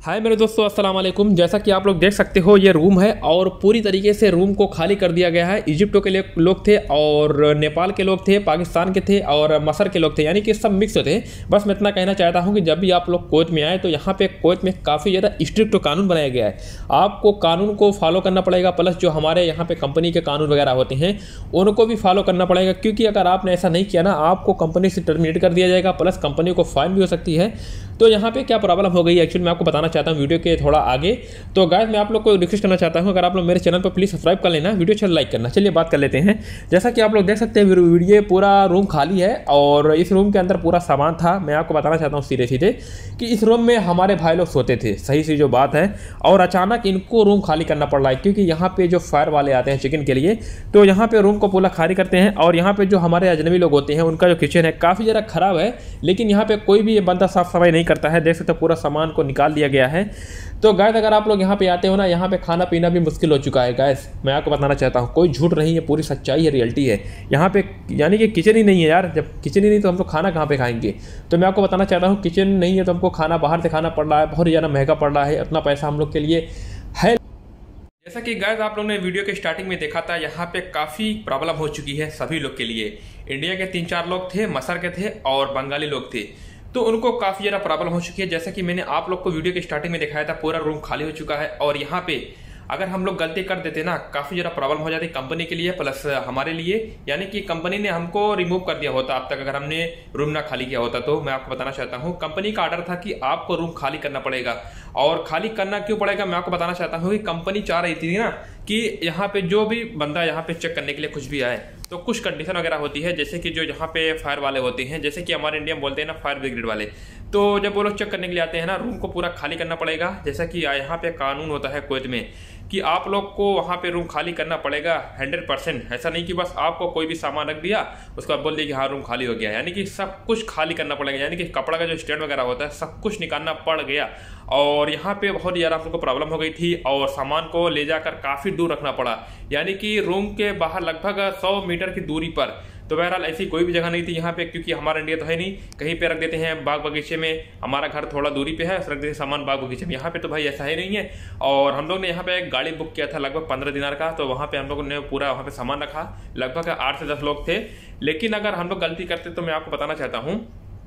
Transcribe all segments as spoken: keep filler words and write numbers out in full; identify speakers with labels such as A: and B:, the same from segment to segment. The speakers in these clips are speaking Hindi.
A: हाय मेरे दोस्तों, अस्सलाम वालेकुम। जैसा कि आप लोग देख सकते हो ये रूम है और पूरी तरीके से रूम को खाली कर दिया गया है। इजिप्टो के लिए लोग थे और नेपाल के लोग थे, पाकिस्तान के थे और मसर के लोग थे, यानी कि सब मिक्स थे। बस मैं इतना कहना चाहता हूँ कि जब भी आप लोग कुवैत में आए तो यहाँ पे कुवैत में काफ़ी ज़्यादा स्ट्रिक्ट कानून बनाया गया है। आपको कानून को फॉलो करना पड़ेगा, प्लस जो हमारे यहाँ पे कंपनी के कानून वगैरह होते हैं उनको भी फॉलो करना पड़ेगा, क्योंकि अगर आपने ऐसा नहीं किया ना आपको कंपनी से टर्मिनेट कर दिया जाएगा, प्लस कंपनी को फाइन भी हो सकती है। तो यहाँ पे क्या प्रॉब्लम हो गई एक्चुअली मैं आपको बताना चाहता हूँ वीडियो के थोड़ा आगे। तो गाइस मैं आप लोग को रिक्वेस्ट करना चाहता हूँ, अगर आप लोग मेरे चैनल पर प्लीज़ सब्सक्राइब कर लेना, वीडियो अच्छा लाइक करना। चलिए बात कर लेते हैं। जैसा कि आप लोग देख सकते हैं वीडियो पूरा रूम खाली है और इस रूम के अंदर पूरा सामान था। मैं आपको बताना चाहता हूँ सीधे सीधे कि इस रूम में हमारे भाई लोग सोते थे, सही सी जो बात है, और अचानक इनको रूम खाली करना पड़ रहा है क्योंकि यहाँ पे जो फायर वाले आते हैं चिकन के लिए, तो यहाँ पे रूम को पूरा खाली करते हैं। और यहाँ पे जो हमारे अजनबी लोग होते हैं उनका जो किचन है काफ़ी ज़्यादा खराब है, लेकिन यहाँ पे कोई भी ये बंदा साफ सफाई नहीं करता है। देख सकते हो पूरा सामान को निकाल दिया गया है। तो गाइस अगर आप लोग यहाँ पे आते हो ना, यहाँ पे खाना पीना भी मुश्किल हो चुका है। गाइस मैं आपको बताना चाहता हूँ, कोई झूठ नहीं है, पूरी सच्चाई है, रियलिटी है। यहाँ पे यानी कि किचन ही नहीं है यार, जब किचन ही नहीं तो हम लोग खाना कहाँ पे खाएंगे। तो मैं आपको बताना चाहता हूँ किचन नहीं है तो हमको खाना बाहर से खाना पड़ रहा है, बहुत ज़्यादा महंगा पड़ रहा है, उतना पैसा हम लोग के लिए है। जैसा कि गाइस आप लोगों ने वीडियो के स्टार्टिंग में देखा था, यहाँ पे काफ़ी प्रॉब्लम हो चुकी है सभी लोग के लिए। इंडिया के तीन चार लोग थे, मसर के थे और बंगाली लोग थे, तो उनको काफ़ी ज़्यादा प्रॉब्लम हो चुकी है। जैसा कि मैंने आप लोग को वीडियो के स्टार्टिंग में दिखाया था, पूरा रूम खाली हो चुका है। और यहाँ पे अगर हम लोग गलती कर देते ना, काफ़ी ज़्यादा प्रॉब्लम हो जाती कंपनी के लिए प्लस हमारे लिए, यानी कि कंपनी ने हमको रिमूव कर दिया होता अब तक अगर हमने रूम ना खाली किया होता। तो मैं आपको बताना चाहता हूँ कंपनी का ऑर्डर था कि आपको रूम खाली करना पड़ेगा। और खाली करना क्यों पड़ेगा मैं आपको बताना चाहता हूँ कि कंपनी चाह रही थी ना कि यहाँ पे जो भी बंदा यहाँ पे चेक करने के लिए कुछ भी आए तो कुछ कंडीशन वगैरह होती है, जैसे कि जो यहाँ पे फायर वाले होते हैं, जैसे कि हमारे इंडिया में बोलते हैं ना फायर ब्रिगेड वाले, तो जब वो लोग चेक करने के लिए आते हैं ना, रूम को पूरा खाली करना पड़ेगा। जैसा कि यहाँ पे कानून होता है कुवैत में कि आप लोग को वहाँ पे रूम खाली करना पड़ेगा हंड्रेड परसेंट। ऐसा नहीं कि बस आपको कोई भी सामान रख दिया उसके बाद बोल दिया कि हाँ रूम खाली हो गया, यानी कि सब कुछ खाली करना पड़ेगा, यानी कि कपड़ा का जो स्टैंड वगैरह होता है सब कुछ निकालना पड़ गया। और यहाँ पे बहुत ज़्यादा हम लोग को प्रॉब्लम हो गई थी और सामान को ले जाकर काफ़ी दूर रखना पड़ा, यानी कि रूम के बाहर लगभग सौ मीटर की दूरी पर। तो बहरहाल ऐसी कोई भी जगह नहीं थी यहाँ पे, क्योंकि हमारा इंडिया तो है नहीं, कहीं पे रख देते हैं बाग बगीचे में, हमारा घर थोड़ा दूरी पे है, रख देते हैं सामान बाग बगीचे में। यहाँ पे तो भाई ऐसा ही नहीं है। और हम लोग ने यहाँ पे एक गाड़ी बुक किया था लगभग पंद्रह दिनार का, तो वहाँ पे हम लोगों ने पूरा वहाँ पे सामान रखा, लगभग आठ से दस लोग थे। लेकिन अगर हम लोग गलती करते तो मैं आपको बताना चाहता हूँ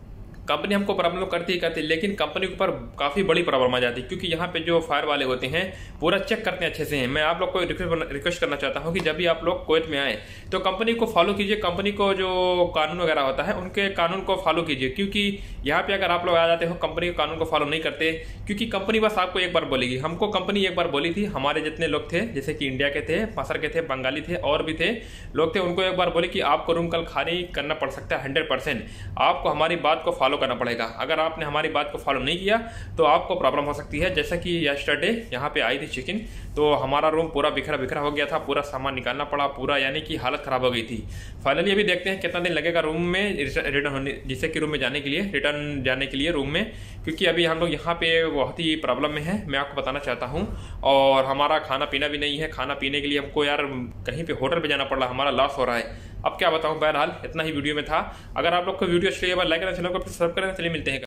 A: कंपनी हमको प्रॉब्लम करती ही करती, लेकिन कंपनी के ऊपर काफ़ी बड़ी प्रॉब्लम आ जाती है, क्योंकि यहाँ पे जो फायर वाले होते हैं पूरा चेक करते हैं अच्छे से हैं। मैं आप लोग को रिक्वेस्ट करना चाहता हूँ कि जब भी आप लोग कुवैत में आए तो कंपनी को फॉलो कीजिए, कंपनी को जो कानून वगैरह होता है उनके कानून को फॉलो कीजिए। क्योंकि यहाँ पे अगर आप लोग आ जाते हो कंपनी के कानून को फॉलो नहीं करते, क्योंकि कंपनी बस आपको एक बार बोलेगी, हमको कंपनी एक बार बोली थी, हमारे जितने लोग थे जैसे कि इंडिया के थे, मसर के थे, बंगाली थे और भी थे लोग थे, उनको एक बार बोले कि आपको रूम कल खाली करना पड़ सकता है हंड्रेड परसेंट, आपको हमारी बात को फॉलो करना पड़ेगा। अगर आपने हमारी बात को फॉलो नहीं किया तो आपको प्रॉब्लम हो सकती है। जैसा कि यस्टरडे यहाँ पे आई थी चिकन, तो हमारा रूम पूरा बिखरा बिखरा हो गया था, पूरा सामान निकालना पड़ा पूरा, यानी कि हालत खराब हो गई थी। फाइनली अभी देखते हैं कितना दिन लगेगा रूम में रिटर्न होने, जिससे कि रूम में जाने के लिए, रिटर्न जाने के लिए रूम में, क्योंकि अभी हम लोग यहाँ पे बहुत ही प्रॉब्लम में है, मैं आपको बताना चाहता हूँ। और हमारा खाना पीना भी नहीं है, खाना पीने के लिए हमको यार कहीं पे होटल पे जाना पड़ रहा है, हमारा लॉस हो रहा है। अब क्या बताऊँ, बहरहाल इतना ही वीडियो में था। अगर आप लोग को वीडियो अच्छी लगे लाइक करना, चैनल को सब्सक्राइब करना। चलिए मिलते हैं।